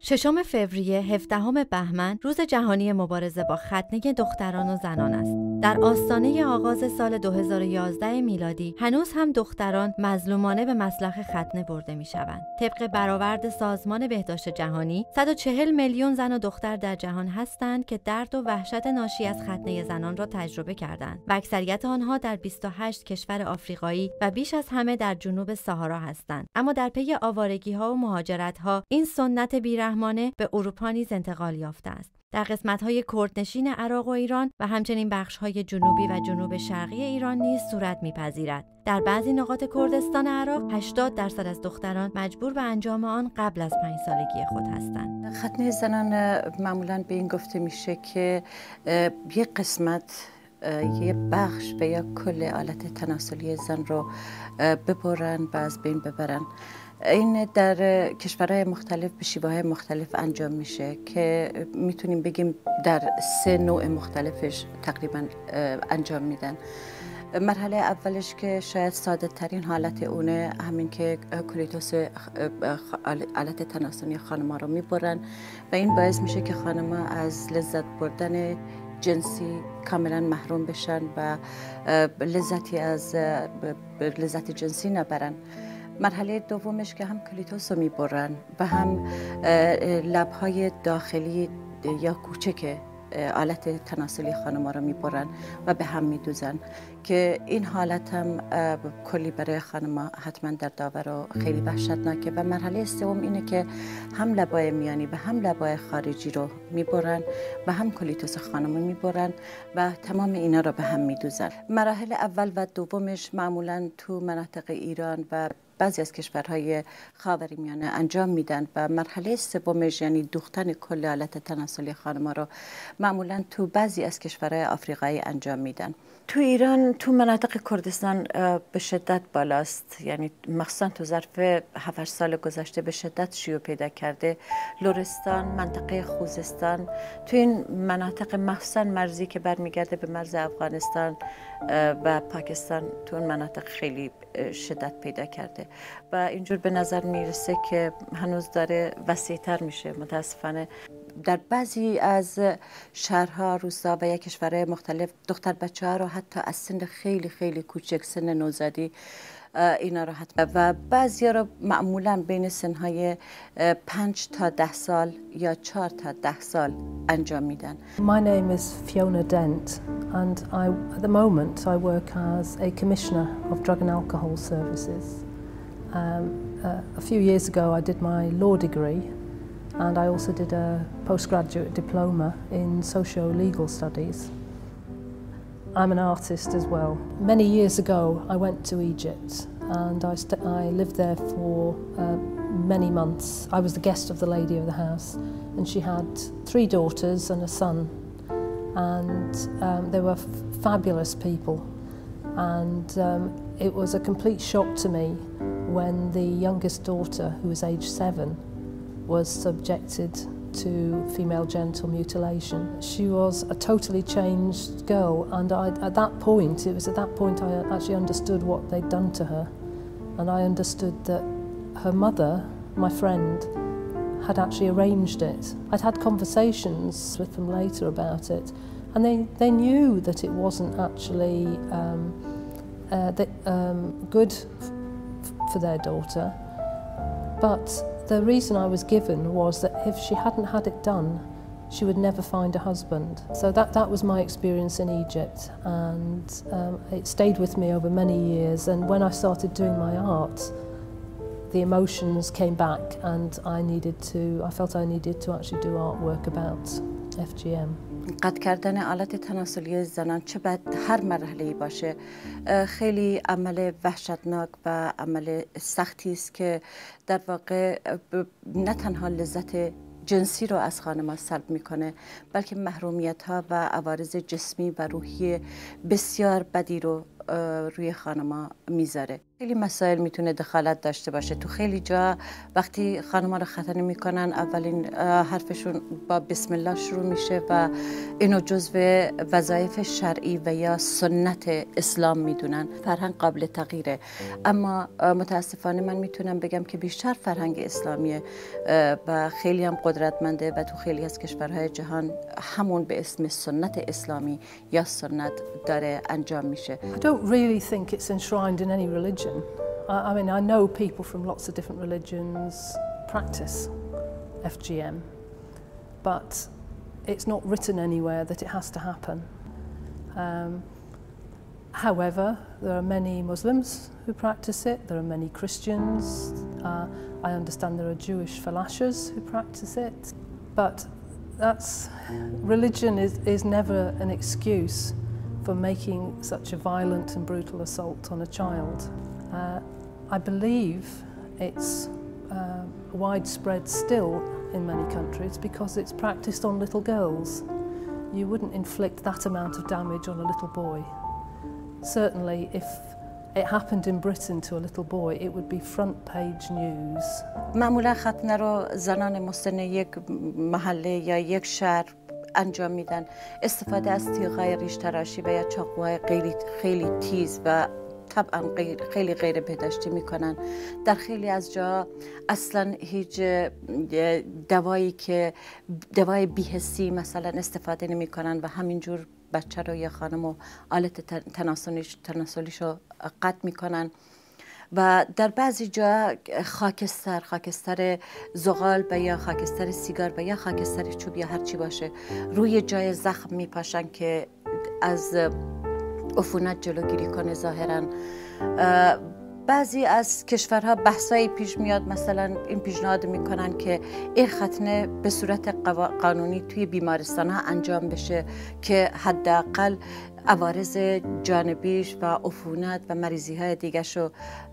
6 فوریه 17 بهمن روز جهانی مبارزه با ختنه دختران و زنان است. در آستانه آغاز سال 2011 میلادی هنوز هم دختران مظلومانه به مسلخ ختنه برده می‌شوند. طبق برآورد سازمان بهداشت جهانی 140 میلیون زن و دختر در جهان هستند که درد و وحشت ناشی از ختنه زنان را تجربه کردند و اکثریت آنها در 28 کشور آفریقایی و بیش از همه در جنوب ساهارا هستند. اما در پی آوارگی‌ها و مهاجرت‌ها این سنت بی‌رحمانه به اروپا نیز انتقال یافته است. در قسمت‌های کردنشین عراق و ایران و همچنین بخش‌های جنوبی و جنوب شرقی ایران نیز صورت می‌پذیرد. در بعضی نقاط کردستان عراق 80% از دختران مجبور به انجام آن قبل از 5 سالگی خود هستند. ختنه زنان معمولاً به این گفته میشه که یک قسمت یه بخش و یا کل آلت تناسلی زن رو ببرن و از بین ببرن. این در کشورهای مختلف به شیوه‌های مختلف انجام میشه که میتونیم بگیم در 3 نوع مختلفش تقریبا انجام میدن. مرحله اولش که شاید ساده ترین حالت اونه همین که کلیتوس آلت تناسلی خانم‌ها رو میبرن و این باعث میشه که خانم‌ها از لذت بردن جنسی کاملا محروم بشن و لذتی از لذت جنسی نبرن. مرحله دومش که هم کلیتوس رو میبرن و هم لبهای داخلی یا کوچک آلت تناسلی خانم‌ها رو میبرن و به هم میدوزن که این حالت هم کلی برای خانم‌ها حتما در داور و خیلی وحشتناکه. و مرحله سوم اینه که هم لبای میانی و هم لبای خارجی رو میبرن و هم کلیتوس خانم‌ها میبرن و تمام اینا رو به هم میدوزن. مراحل اول و دومش معمولا تو مناطق ایران و بعضی از کشورهای خاورمیانه انجام میدن و مرحله سومش یعنی دوختن کل آلت تناسلی خانم‌ها رو معمولا تو بعضی از کشورهای آفریقایی انجام میدن. تو ایران تو مناطق کردستان به شدت بالاست، یعنی مخصوصا تو ظرف 7 سال گذشته به شدت شیوع پیدا کرده. لرستان، منطقه خوزستان، تو این مناطق مخصوصا مرزی که برمیگرده به مرز افغانستان و پاکستان، تو اون مناطق خیلی شدت پیدا کرده و اینجور به نظر میرسه که هنوز داره وسیع‌تر میشه. متاسفانه در بعضی از شهرها، روستا و یا کشورهای مختلف دختر بچه‌ها رو حتی از سن خیلی خیلی کوچک، سن نوزادی، اینا رو حتی و بعضیا رو معمولا بین سنهای 5 تا 10 سال یا 4 تا 10 سال انجام میدن. My name is Fiona Dent and at the moment I work as a commissioner of drug and alcohol services. A few years ago I did my law degree and I also did a postgraduate diploma in socio-legal studies. I'm an artist as well. Many years ago I went to Egypt and I lived there for many months. I was the guest of the lady of the house and she had 3 daughters and a son and they were fabulous people and it was a complete shock to me when the youngest daughter, who was aged 7, was subjected to female genital mutilation. She was a totally changed girl and at that point I actually understood what they'd done to her and I understood that her mother, my friend, had actually arranged it. I'd had conversations with them later about it and they knew that it wasn't actually good for their daughter, but the reason I was given was that if she hadn't had it done, she would never find a husband. So that was my experience in Egypt and it stayed with me over many years, and when I started doing my art, the emotions came back and I felt I needed to actually do artwork about FGM. قطع کردن آلت تناسلی زنان چه باید هر مرحله‌ای باشه خیلی عمل وحشتناک و عمل سختی است که در واقع نه تنها لذت جنسی رو از خانم‌ها سلب میکنه بلکه محرومیت‌ها و عوارض جسمی و روحی بسیار بدی رو روی خانما میذاره. خیلی مسائل میتونه دخالت داشته باشه. تو خیلی جا وقتی خانما رو ختنه میکنن اولین حرفشون با بسم الله شروع میشه و اینو جزو وظایف شرعی و یا سنت اسلام میدونن. فرهنگ قابل تغییره، اما متاسفانه من میتونم بگم که بیشتر فرهنگ اسلامیه و خیلی هم قدرتمنده و تو خیلی از کشورهای جهان همون به اسم سنت اسلامی یا سنت داره انجام میشه. I don't really think it's enshrined in any religion. I mean, I know people from lots of different religions practice FGM, but it's not written anywhere that it has to happen. However, there are many Muslims who practice it, there are many Christians, I understand there are Jewish falashas who practice it, but religion is never an excuse for making such a violent and brutal assault on a child. I believe it's widespread still in many countries because it's practiced on little girls. You wouldn't inflict that amount of damage on a little boy. Certainly, if it happened in Britain to a little boy, it would be front page news. معمولا ختنه رو زنان مسن یک محله یا یک شهر انجام میدن. استفاده از تیغ‌های ریش تراشی و یا چاقوهای خیلی تیز و طبعا خیلی غیر بهداشتی میکنن. در خیلی از جا اصلا هیچ دوای بی‌حسی مثلا استفاده نمیکنن و همینجور بچه رو یا خانم و آلت تناسلیش رو قطع میکنن. و در بعضی جا خاکستر زغال و یا خاکستر سیگار و یا خاکستر چوب یا هر چی باشه روی جای زخم میپاشن که از عفونت جلوگیری کنه. ظاهرا بعضی از کشورها بحثایی پیش میاد، مثلا این پیشنهاد میکنن که این ختنه به صورت قانونی توی بیمارستان ها انجام بشه که حداقل عوارض جانبیش و عفونت و مریضی های دیگه شو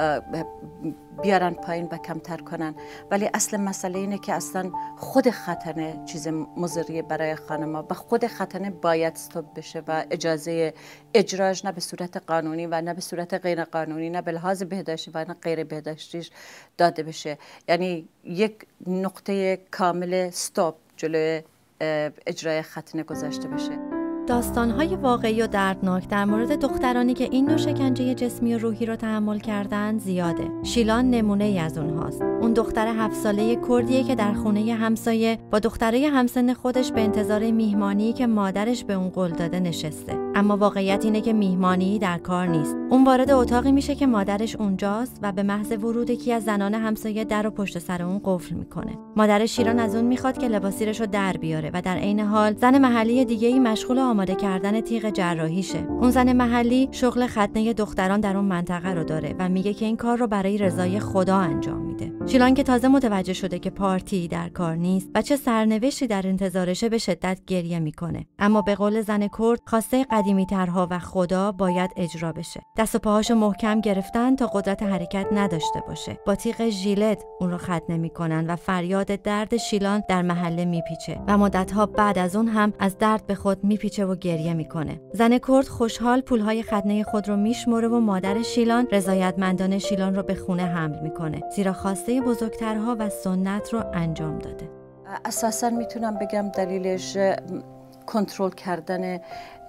بیارن پایین و کمتر کنن. ولی اصل مسئله اینه که اصلا خود ختنه چیز مضری برای خانم‌ها و خود ختنه باید استاپ بشه و اجازه اجراش نه به صورت قانونی و نه به صورت غیر قانونی، نه به لحاظ بهداشتی و نه غیر بهداشتیش داده بشه. یعنی یک نقطه کامل استاپ جلوی اجرای ختنه گذاشته بشه. داستان‌های واقعی و دردناک در مورد دخترانی که این نوع شکنجه جسمی و روحی را تحمل کردند زیاده. شیلان نمونه‌ای از اونهاست. اون دختر 7 ساله کردیه که در خونه همسایه با دخترای همسن خودش به انتظار میهمانی که مادرش به اون قول داده نشسته. اما واقعیت اینه که میهمانی در کار نیست. اون وارد اتاقی میشه که مادرش اونجاست و به محض ورود یکی از زنان همسایه در رو پشت سر اون قفل میکنه. مادر شیران از اون میخواد که لباسیرش رو در بیاره و در عین حال زن محلی دیگه‌ای مشغول آماده کردن تیغ جراحیشه. اون زن محلی شغل ختنه دختران در اون منطقه رو داره و میگه که این کار رو برای رضای خدا انجام میده. شیلان که تازه متوجه شده که پارتی در کار نیست و چه سرنوشتی در انتظارشه به شدت گریه میکنه. اما به قول زن کرد خواسته قدیمی‌ترها و خدا باید اجرا بشه. دست و پاهاشو محکم گرفتن تا قدرت حرکت نداشته باشه. با تیغ ژیلت اون رو ختنه میکنن و فریاد درد شیلان در محله میپیچه و مدت‌ها بعد از اون هم از درد به خود میپیچه و گریه میکنه. زن کرد خوشحال پولهای ختنه خود رو میشمره و مادر شیلان رضایتمندانه شیلان رو به خونه حمل میکنه، زیرا خواسته بزرگترها و سنت رو انجام داده. اساساً میتونم بگم دلیلش کنترل کردن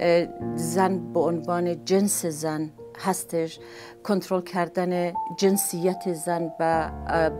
زن به عنوان جنس زن هستش، کنترل کردن جنسیت زن و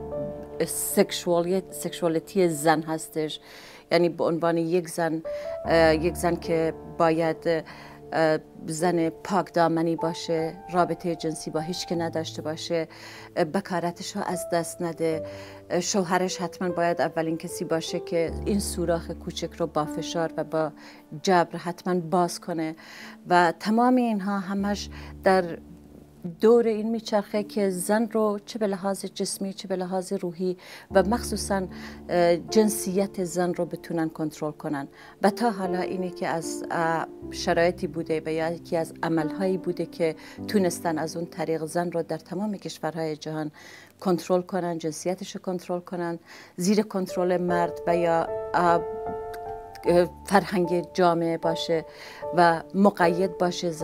سکشوالیتی زن هستش. یعنی به عنوان یک زن که باید زن پاک دامنی باشه، رابطه جنسی با هیچ که نداشته باشه، بکارتش رو از دست نده. شوهرش حتما باید اولین کسی باشه که این سوراخ کوچک رو با فشار و با جبر حتما باز کنه و تمام اینها همش در دور این میچرخه که زن رو چه به لحاظ جسمی چه به لحاظ روحی و مخصوصا جنسیت زن رو بتونن کنترل کنن. و تا حالا اینه که از شرایطی بوده و یا یکی از عملهایی بوده که تونستن از اون طریق زن رو در تمام کشورهای جهان کنترل کنن، جنسیتش رو کنترل کنن، زیر کنترل مرد و یا فرهنگ جامعه باشه و مقید باشه زن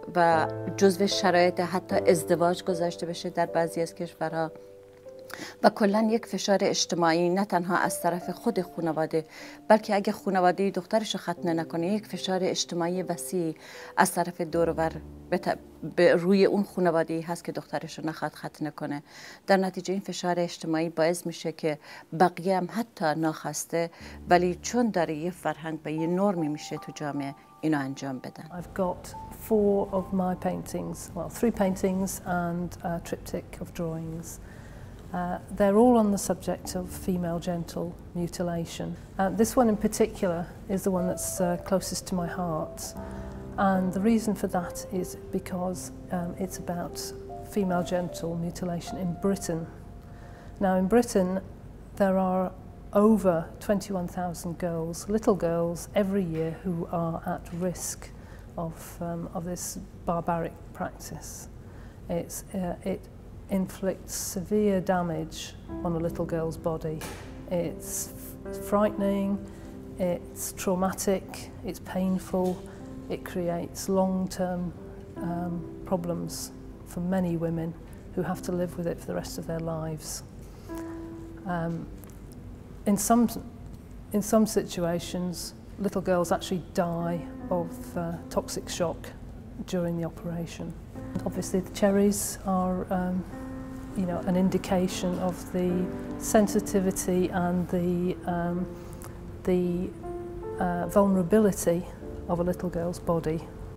و جزو شرایط حتی ازدواج گذاشته بشه در بعضی از کشورها و کلا یک فشار اجتماعی نه تنها از طرف خود خانواده بلکه اگه خانواده دخترش رو ختنه نکنه یک فشار اجتماعی وسیع از طرف دور و بر به روی اون خانواده هست که دخترش رو نخواد ختنه کنه. در نتیجه این فشار اجتماعی باعث میشه که بقیه هم حتی ناخواسته ولی چون داره یه فرهنگ و یه نرمی میشه تو جامعه اینو انجام بدن. I've got 4 of my paintings, well 3 paintings and a triptych of drawings. They're all on the subject of female genital mutilation. This one in particular is the one that's closest to my heart, and the reason for that is because it's about female genital mutilation in Britain. Now in Britain there are over 21,000 girls, little girls, every year who are at risk of this barbaric practice. It inflicts severe damage on a little girl's body. It's frightening, it's traumatic, it's painful, it creates long-term problems for many women who have to live with it for the rest of their lives. In some situations, little girls actually die of toxic shock during the operation. Obviously the cherries are an indication of the sensitivity and the vulnerability of a little girl's body